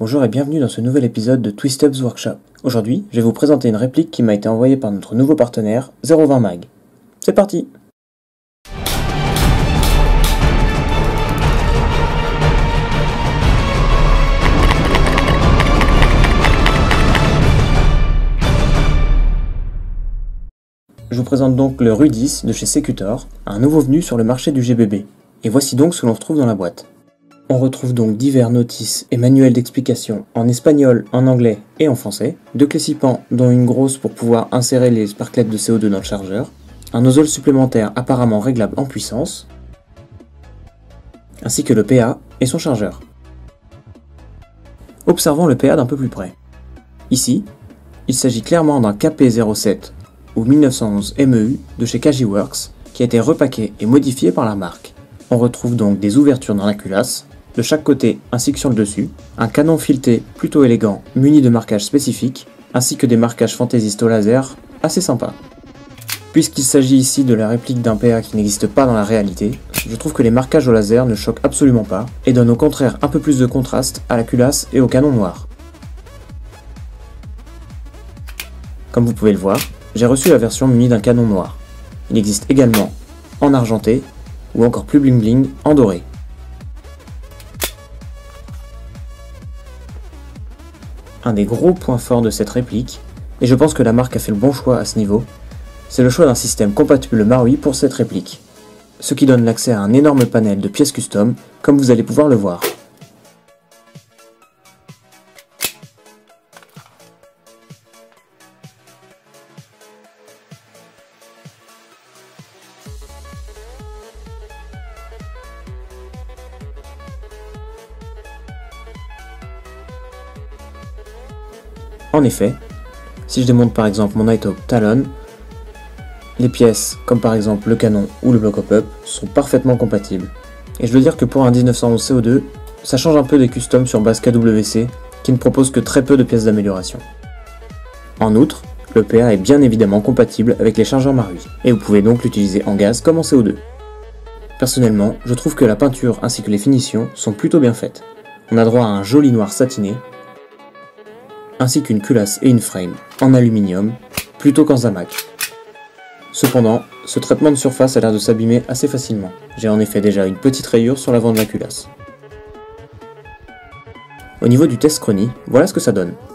Bonjour et bienvenue dans ce nouvel épisode de Twistubs Workshop. Aujourd'hui, je vais vous présenter une réplique qui m'a été envoyée par notre nouveau partenaire, 020 Mag. C'est parti! Je vous présente donc le Rudis de chez Secutor, un nouveau venu sur le marché du GBB. Et voici donc ce que l'on retrouve dans la boîte. On retrouve donc divers notices et manuels d'explication en espagnol, en anglais et en français, deux clés 6 pans dont une grosse pour pouvoir insérer les sparklets de CO2 dans le chargeur, un nozzle supplémentaire apparemment réglable en puissance, ainsi que le PA et son chargeur. Observons le PA d'un peu plus près. Ici, il s'agit clairement d'un KP07 ou 1911 MEU de chez Kajiworks qui a été repaqué et modifié par la marque. On retrouve donc des ouvertures dans la culasse, de chaque côté ainsi que sur le dessus, un canon fileté plutôt élégant muni de marquages spécifiques, ainsi que des marquages fantaisistes au laser assez sympas. Puisqu'il s'agit ici de la réplique d'un PA qui n'existe pas dans la réalité, je trouve que les marquages au laser ne choquent absolument pas et donnent au contraire un peu plus de contraste à la culasse et au canon noir. Comme vous pouvez le voir, j'ai reçu la version munie d'un canon noir. Il existe également en argenté ou encore plus bling bling en doré. Un des gros points forts de cette réplique, et je pense que la marque a fait le bon choix à ce niveau, c'est le choix d'un système compatible Marui pour cette réplique, ce qui donne l'accès à un énorme panel de pièces custom, comme vous allez pouvoir le voir. En effet, si je démonte par exemple mon Nighthawk Talon, les pièces comme par exemple le canon ou le bloc hop-up sont parfaitement compatibles. Et je veux dire que pour un 1911 CO2, ça change un peu des customs sur base KWC qui ne proposent que très peu de pièces d'amélioration. En outre, le PA est bien évidemment compatible avec les chargeurs Marui, et vous pouvez donc l'utiliser en gaz comme en CO2. Personnellement, je trouve que la peinture ainsi que les finitions sont plutôt bien faites. On a droit à un joli noir satiné, ainsi qu'une culasse et une frame en aluminium, plutôt qu'en zamac. Cependant, ce traitement de surface a l'air de s'abîmer assez facilement. J'ai en effet déjà une petite rayure sur l'avant de la culasse. Au niveau du test chronie, voilà ce que ça donne.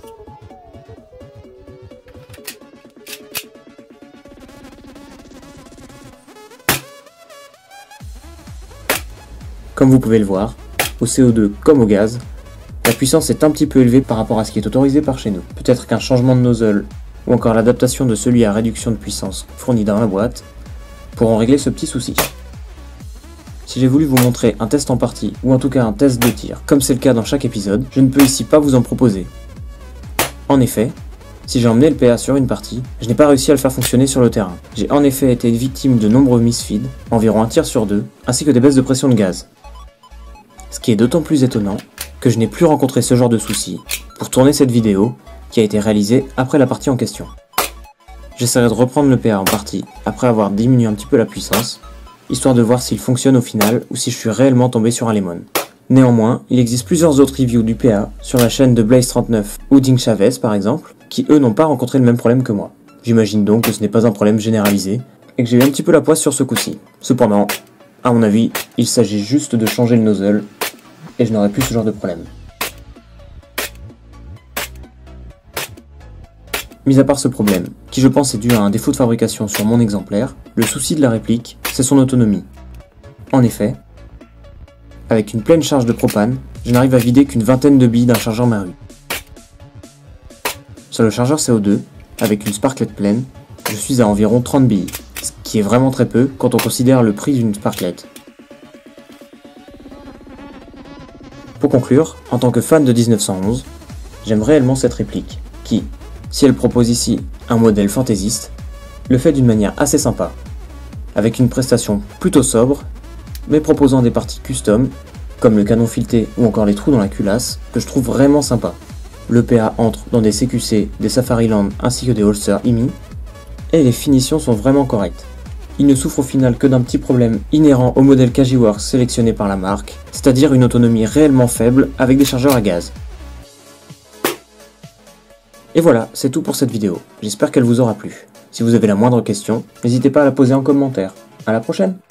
Comme vous pouvez le voir, au CO2 comme au gaz, la puissance est un petit peu élevée par rapport à ce qui est autorisé par chez nous. Peut-être qu'un changement de nozzle ou encore l'adaptation de celui à réduction de puissance fourni dans la boîte pourront régler ce petit souci. Si j'ai voulu vous montrer un test en partie ou en tout cas un test de tir, comme c'est le cas dans chaque épisode, je ne peux ici pas vous en proposer. En effet, si j'ai emmené le PA sur une partie, je n'ai pas réussi à le faire fonctionner sur le terrain. J'ai en effet été victime de nombreux misfeeds, environ un tir sur deux, ainsi que des baisses de pression de gaz. Ce qui est d'autant plus étonnant que je n'ai plus rencontré ce genre de soucis pour tourner cette vidéo qui a été réalisée après la partie en question. J'essaierai de reprendre le PA en partie après avoir diminué un petit peu la puissance, histoire de voir s'il fonctionne au final ou si je suis réellement tombé sur un lemon. Néanmoins, il existe plusieurs autres reviews du PA sur la chaîne de Blaze39 ou Ding Chavez par exemple, qui eux n'ont pas rencontré le même problème que moi. J'imagine donc que ce n'est pas un problème généralisé et que j'ai eu un petit peu la poisse sur ce coup-ci. Cependant, à mon avis, il s'agit juste de changer le nozzle et je n'aurai plus ce genre de problème. Mis à part ce problème, qui je pense est dû à un défaut de fabrication sur mon exemplaire, le souci de la réplique, c'est son autonomie. En effet, avec une pleine charge de propane, je n'arrive à vider qu'une vingtaine de billes d'un chargeur Marui. Sur le chargeur CO2, avec une sparklet pleine, je suis à environ 30 billes, ce qui est vraiment très peu quand on considère le prix d'une sparklet. Pour conclure, en tant que fan de 1911, j'aime réellement cette réplique, qui, si elle propose ici un modèle fantaisiste, le fait d'une manière assez sympa, avec une prestation plutôt sobre, mais proposant des parties custom, comme le canon fileté ou encore les trous dans la culasse, que je trouve vraiment sympa. Le PA entre dans des CQC, des Safariland ainsi que des holsters IMI, et les finitions sont vraiment correctes. Il ne souffre au final que d'un petit problème inhérent au modèle Kajiworks sélectionné par la marque, c'est-à-dire une autonomie réellement faible avec des chargeurs à gaz. Et voilà, c'est tout pour cette vidéo. J'espère qu'elle vous aura plu. Si vous avez la moindre question, n'hésitez pas à la poser en commentaire. À la prochaine!